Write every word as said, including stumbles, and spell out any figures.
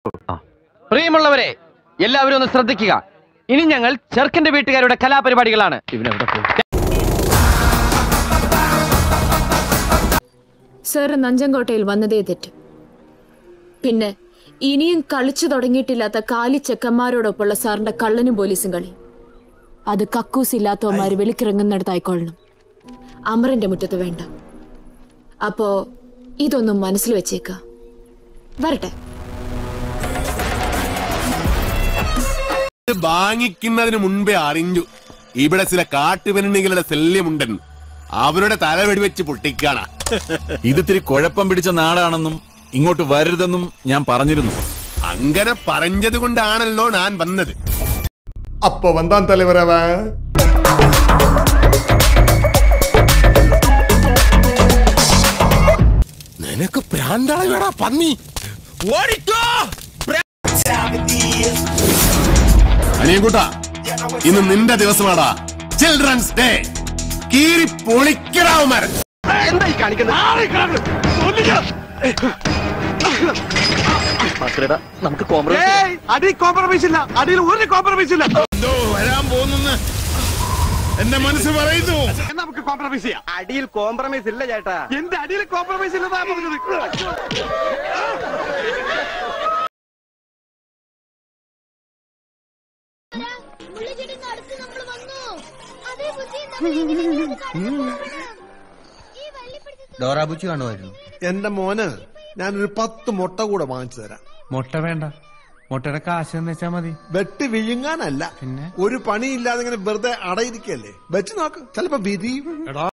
പ്രിയമുള്ളവരെ, എല്ലാവരും ഒന്ന് ശ്രദ്ധിക്കുക. ഇനി ഞങ്ങൾ ചെറുക്കന്റെ വീട്ടുകാരുടെ കലാപരിപാടികളാണ്. സർ നഞ്ചങ്കോട്ടയിൽ വന്നതേ തെറ്റ്. പിന്നെ ഇനിയും കളിച്ചു തുടങ്ങിയിട്ടില്ലാത്ത കാലി ചെക്കന്മാരോടൊപ്പമുള്ള സാറിന്റെ കള്ളനും പോലീസും കളി, അത് കക്കൂസില്ലാത്തവന്മാര് വെളിക്കിറങ്ങുന്നിടത്തായിക്കൊള്ളണം. അമറിന്റെ മുറ്റത്ത് വേണ്ട. അപ്പോ ഇതൊന്നും മനസ്സിൽ വെച്ചേക്ക. വരട്ടെ. വാങ്ങിക്കുന്നതിന് മുൻപേ അറിഞ്ഞു ഇവിടെ ചില കാട്ടുപെണ്ണുകളുടെ ശല്യമുണ്ടെന്ന്. അവരുടെ തല വെടിവെച്ച് പൊട്ടിക്കാണ. ഇതിത്തിരി കുഴപ്പം പിടിച്ച നാടാണെന്നും ഇങ്ങോട്ട് വരരുതെന്നും ഞാൻ പറഞ്ഞിരുന്നു. അങ്ങനെ പറഞ്ഞത് കൊണ്ടാണല്ലോ ഞാൻ വന്നത്. അപ്പൊ വന്താൻ തലവരവ നിനക്ക് പ്രാന്താളെ വേടാ പന്നി. ഓടിക്കോ അനിയൻകുട്ടാ, ഇന്ന് നിന്റെ ദിവസമാടാ. Children's day. കീറി പൊളിക്കടാവുമാർ. എന്തായി കാണിക്കുന്നത്? നമുക്ക് കോംപ്രമൈസ് ഇല്ല. അടിയിൽ ഒരു കോംപ്രമൈസ് ഇല്ല. എന്തോ വരാൻ പോകുന്നു എന്റെ മനസ്സ് പറയുന്നു. നമുക്ക് കോംപ്രമൈസ് ചെയ്യാം. അടിയിൽ കോംപ്രമൈസ് ഇല്ല ചേട്ടാ. എന്റെ അടിയിൽ കോംപ്രമൈസ് ഇല്ലെന്നാ പറഞ്ഞത്. ഡോറാബുച്ചി കാണുമായിരുന്നു. എന്റെ മോന് ഞാനൊരു പത്ത് മുട്ട കൂടെ വാങ്ങിച്ചു തരാം. മുട്ട വേണ്ട, മുട്ടയുടെ കാശ് എന്ന് വെച്ചാ മതി. വെട്ടി വിഴുങ്ങാനല്ല. പിന്നെ ഒരു പണിയില്ലാതെ ഇങ്ങനെ വെറുതെ അടയിരിക്കല്ലേ. വെച്ച് നോക്ക്, ചിലപ്പോ വിരിയും.